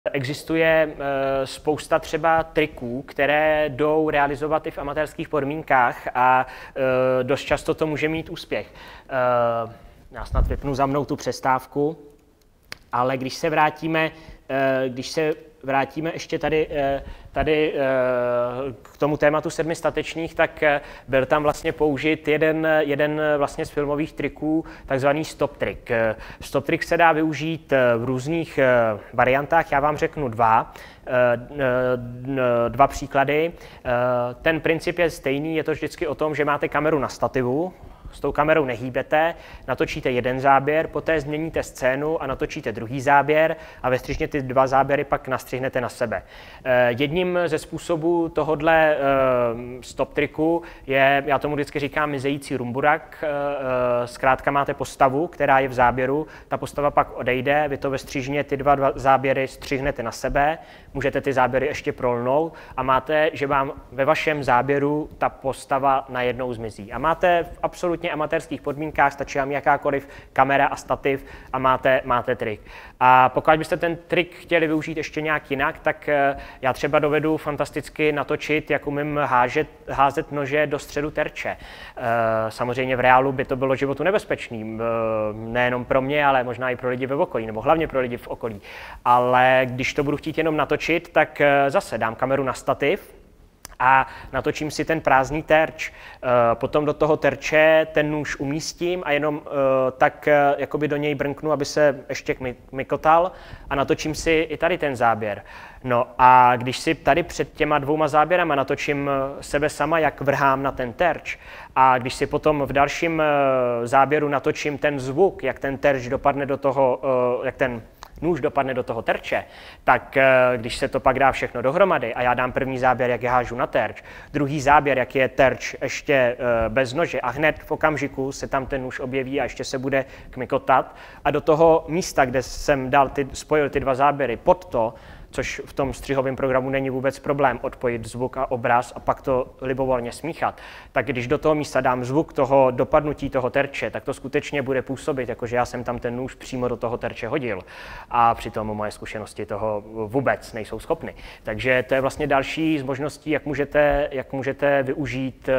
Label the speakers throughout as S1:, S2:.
S1: Existuje spousta třeba triků, které jdou realizovat i v amatérských podmínkách a dost často to může mít úspěch. Já snad vypnu za mnou tu přestávku, ale když se vrátíme ještě tady k tomu tématu 7 statečných, tak byl tam vlastně použit jeden vlastně z filmových triků, takzvaný stop trick. Stop trick se dá využít v různých variantách, já vám řeknu dva příklady. Ten princip je stejný, je to vždycky o tom, že máte kameru na stativu, s tou kamerou nehýbete, natočíte jeden záběr, poté změníte scénu a natočíte druhý záběr a ve střižně ty dva záběry pak nastřihnete na sebe. Jedním ze způsobů tohodle stop triku je, já tomu vždycky říkám, mizející rumburak. Zkrátka máte postavu, která je v záběru, ta postava pak odejde, vy to ve střižně ty dva záběry střihnete na sebe, můžete ty záběry ještě prolnout a máte, že vám ve vašem záběru ta postava najednou zmizí. A máte v absolutně amatérských podmínkách, stačí vám jakákoliv kamera a stativ a máte trik. A pokud byste ten trik chtěli využít ještě nějak jinak, tak já třeba dovedu fantasticky natočit, jak umím házet nože do středu terče. Samozřejmě v reálu by to bylo životu nebezpečný, nejenom pro mě, ale možná i pro lidi v okolí, nebo hlavně pro lidi v okolí. Ale když to budu chtít jenom natočit, tak zase dám kameru na stativ a natočím si ten prázdný terč. Potom do toho terče ten nůž umístím a jenom tak jakoby do něj brnknu, aby se ještě mykotal a natočím si i tady ten záběr. No a když si tady před těma dvouma záběrama natočím sebe sama, jak vrhám na ten terč a když si potom v dalším záběru natočím ten zvuk, jak ten terč dopadne do toho, jak ten nůž dopadne do toho terče, tak když se to pak dá všechno dohromady a já dám první záběr, jak je hážu na terč, druhý záběr, jak je terč ještě bez nože a hned v okamžiku se tam ten nůž objeví a ještě se bude kmikotat a do toho místa, kde jsem spojil ty dva záběry pod to, což v tom střihovém programu není vůbec problém odpojit zvuk a obraz a pak to libovolně smíchat. Tak když do toho místa dám zvuk toho dopadnutí toho terče, tak to skutečně bude působit, jakože já jsem tam ten nůž přímo do toho terče hodil. A přitom moje zkušenosti toho vůbec nejsou schopny. Takže to je vlastně další z možností, jak můžete využít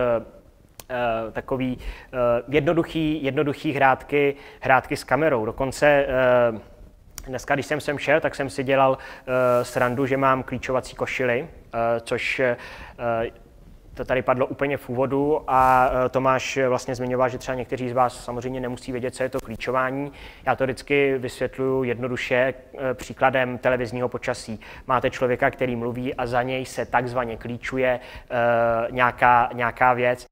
S1: takový jednoduchý hrátky s kamerou. Dokonce dneska, když jsem sem šel, tak jsem si dělal srandu, že mám klíčovací košili, což to tady padlo úplně v úvodu a Tomáš vlastně zmiňoval, že třeba někteří z vás samozřejmě nemusí vědět, co je to klíčování. Já to vždycky vysvětluji jednoduše příkladem televizního počasí. Máte člověka, který mluví a za něj se takzvaně klíčuje nějaká věc